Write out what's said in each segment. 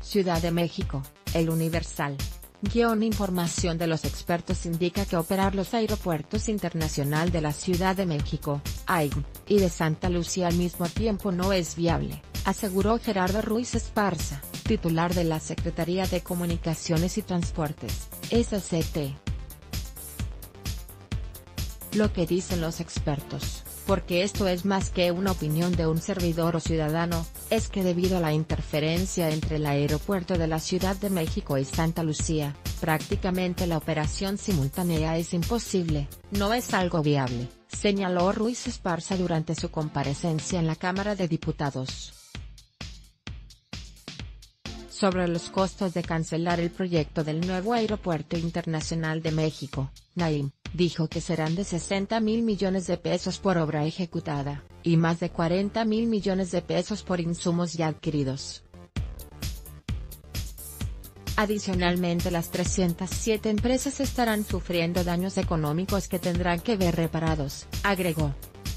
Ciudad de México, El Universal. Información de los expertos indica que operar los aeropuertos internacional de la Ciudad de México, AIM, y de Santa Lucía al mismo tiempo no es viable, aseguró Gerardo Ruiz Esparza, titular de la Secretaría de Comunicaciones y Transportes, SCT. Lo que dicen los expertos, porque esto es más que una opinión de un servidor o ciudadano, es que debido a la interferencia entre el aeropuerto de la Ciudad de México y Santa Lucía, prácticamente la operación simultánea es imposible, no es algo viable, señaló Ruiz Esparza durante su comparecencia en la Cámara de Diputados. Sobre los costos de cancelar el proyecto del nuevo Aeropuerto Internacional de México, Naim, dijo que serán de 60,000 millones de pesos por obra ejecutada, y más de 40,000 millones de pesos por insumos ya adquiridos. Adicionalmente, las 307 empresas estarán sufriendo daños económicos que tendrán que ver reparados, agregó.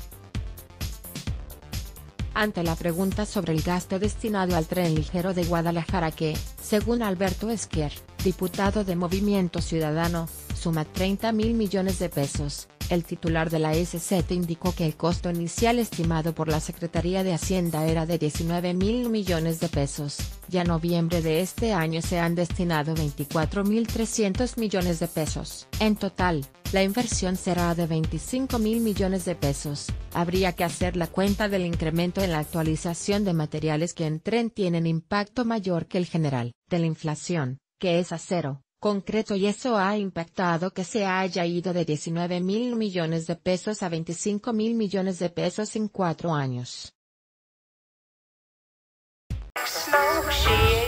Ante la pregunta sobre el gasto destinado al tren ligero de Guadalajara que, según Alberto Esquer, diputado de Movimiento Ciudadano, suma 30,000 millones de pesos, el titular de la SCT indicó que el costo inicial estimado por la Secretaría de Hacienda era de 19,000 millones de pesos, y a noviembre de este año se han destinado 24,300 millones de pesos. En total, la inversión será de 25,000 millones de pesos. Habría que hacer la cuenta del incremento en la actualización de materiales que en tren tienen impacto mayor que el general, de la inflación, que es a cero, concreto, y eso ha impactado que se haya ido de 19,000 millones de pesos a 25,000 millones de pesos en 4 años.